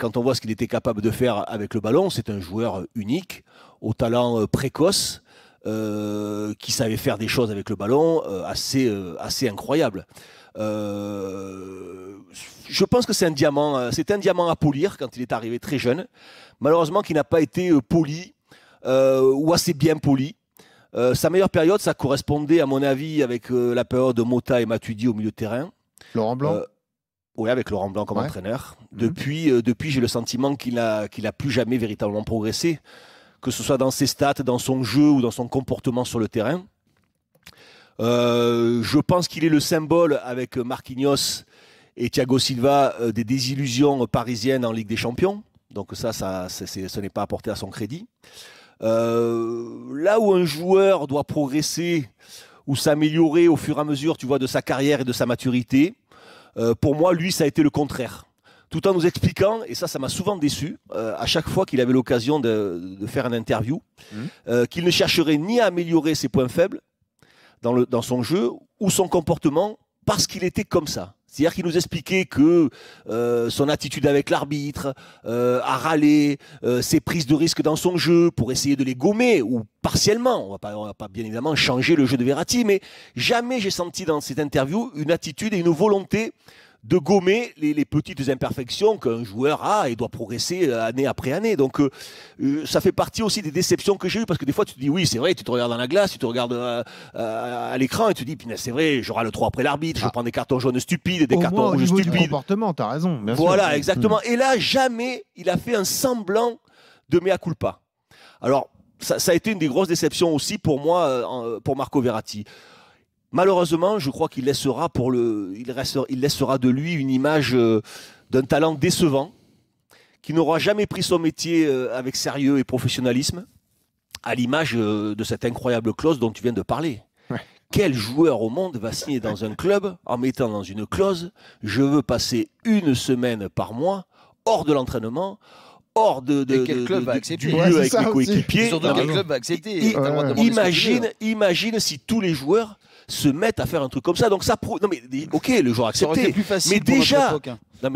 quand on voit ce qu'il était capable de faire avec le ballon, c'est un joueur unique, au talent précoce, qui savait faire des choses avec le ballon assez incroyables. Je pense que c'est un diamant à polir quand il est arrivé très jeune. Malheureusement, qui n'a pas été poli ou assez bien poli. Sa meilleure période, ça correspondait, à mon avis, avec la période de Mota et Matuidi au milieu de terrain. Laurent Blanc. Oui, avec Laurent Blanc comme entraîneur. Depuis, j'ai le sentiment qu'il a plus jamais véritablement progressé, que ce soit dans ses stats, dans son jeu ou dans son comportement sur le terrain. Je pense qu'il est le symbole, avec Marquinhos et Thiago Silva, des désillusions parisiennes en Ligue des Champions. Donc ce n'est pas apporté à son crédit. Là où un joueur doit progresser ou s'améliorer au fur et à mesure, tu vois, de sa carrière et de sa maturité, pour moi, lui, ça a été le contraire. Tout en nous expliquant, et ça m'a souvent déçu, à chaque fois qu'il avait l'occasion de faire une interview, qu'il ne chercherait ni à améliorer ses points faibles dans son jeu ou son comportement, parce qu'il était comme ça. C'est-à-dire qu'il nous expliquait que son attitude avec l'arbitre, à râler, ses prises de risque dans son jeu pour essayer de les gommer, ou partiellement, on va pas bien évidemment changer le jeu de Verratti, mais jamais j'ai senti dans cette interview une attitude et une volonté de gommer les petites imperfections qu'un joueur a et doit progresser année après année. Donc ça fait partie aussi des déceptions que j'ai eues, parce que des fois tu te dis oui, c'est vrai, tu te regardes dans la glace, tu te regardes à l'écran et tu te dis c'est vrai, j'aurai le 3 après l'arbitre, je prends des cartons jaunes stupides, des cartons rouges stupides. Du comportement, t'as raison. Bien voilà, sûr. exactement. Et là, jamais il a fait un semblant de mea culpa. Alors, ça a été une des grosses déceptions aussi pour moi, pour Marco Verratti. Malheureusement, je crois qu'il laissera de lui une image d'un talent décevant, qui n'aura jamais pris son métier avec sérieux et professionnalisme, à l'image de cette incroyable clause dont tu viens de parler. Ouais. Quel joueur au monde va signer dans un club en mettant dans une clause « Je veux passer 1 semaine par mois hors de l'entraînement », hors du lieu avec mes coéquipiers. Surtout quel club va accepter. Imagine si tous les joueurs se mettent à faire un truc comme ça. Donc ça prouve. Non mais ok, le joueur accepté. Ça aurait été plus facile mais pour déjà. notre époque, hein.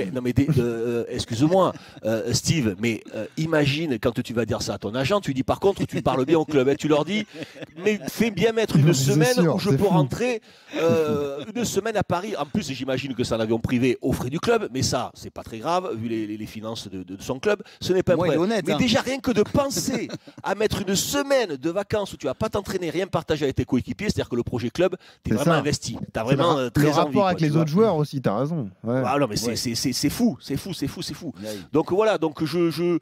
Excuse-moi, Steve, mais imagine quand tu vas dire ça à ton agent, tu dis par contre, tu parles bien au club, hein, tu leur dis, mais fais bien mettre une semaine où je peux rentrer 1 semaine à Paris. En plus, j'imagine que c'est un avion privé aux frais du club, mais ça, c'est pas très grave vu les finances de son club. Ce n'est pas un problème. Honnête, mais hein. déjà rien que de penser à mettre 1 semaine de vacances où tu vas pas t'entraîner, rien partager avec tes coéquipiers, c'est-à-dire que le projet club, t'es vraiment investi, t'as vraiment très envie. Le rapport avec les autres joueurs aussi, t'as raison. Ouais. Ah non mais c'est fou. Donc voilà, donc tu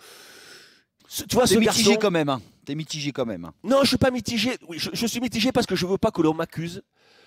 vois, T'es mitigé quand même, hein. T'es mitigé quand même. Non, je suis pas mitigé. Oui, je suis mitigé parce que je veux pas que l'on m'accuse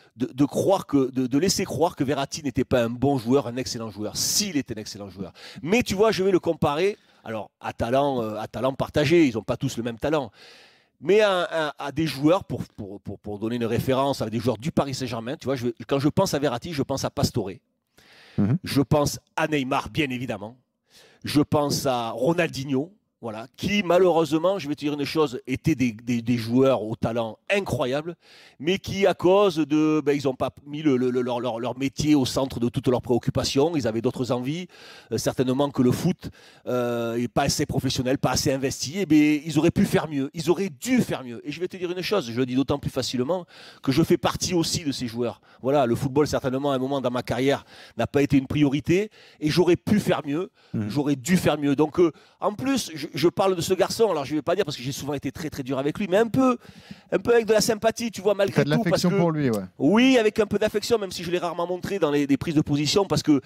de laisser croire que Verratti n'était pas un bon joueur, un excellent joueur. S'il était un excellent joueur. Mais tu vois, je vais le comparer, alors à talent partagé, ils n'ont pas tous le même talent. Mais à des joueurs, pour donner une référence, à des joueurs du Paris Saint-Germain, tu vois, quand je pense à Verratti, je pense à Pastore. Je pense à Neymar, bien évidemment. Je pense à Ronaldinho, voilà, qui malheureusement, je vais te dire une chose, étaient des joueurs au talent incroyable, mais qui à cause de, ils n'ont pas mis leur métier au centre de toutes leurs préoccupations, ils avaient d'autres envies, certainement que le foot n'est pas assez professionnel, pas assez investi, et ils auraient pu faire mieux, ils auraient dû faire mieux. Et je vais te dire une chose, je le dis d'autant plus facilement que je fais partie aussi de ces joueurs. Voilà, le football certainement à un moment dans ma carrière n'a pas été une priorité, et j'aurais pu faire mieux, j'aurais dû faire mieux. Donc en plus, je parle de ce garçon, alors je ne vais pas dire parce que j'ai souvent été très très dur avec lui, mais un peu avec de la sympathie, tu vois, malgré tout. T'as de l'affection pour lui, ouais. Oui, avec un peu d'affection, même si je l'ai rarement montré dans les prises de position, parce que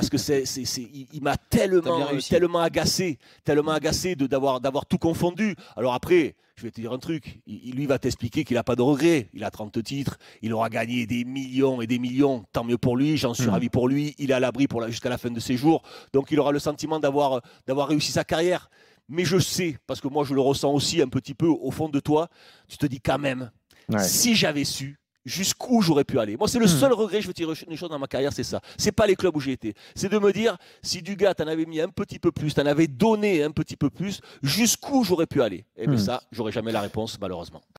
il m'a tellement agacé d'avoir tout confondu. Alors après, je vais te dire un truc, lui va t'expliquer qu'il n'a pas de regrets, il a 30 titres, il aura gagné des millions et des millions, tant mieux pour lui, j'en suis ravi pour lui, il est à l'abri jusqu'à la fin de ses jours, donc il aura le sentiment d'avoir réussi sa carrière. Mais je sais, parce que moi je le ressens aussi un petit peu au fond de toi, tu te dis quand même, si j'avais su jusqu'où j'aurais pu aller. Moi c'est le seul regret, je vais te dire une chose dans ma carrière, c'est ça. C'est pas les clubs où j'ai été. C'est de me dire, si du gars t'en avais mis un petit peu plus, t'en avais donné un petit peu plus, jusqu'où j'aurais pu aller. Et bien ça, j'aurais jamais la réponse malheureusement.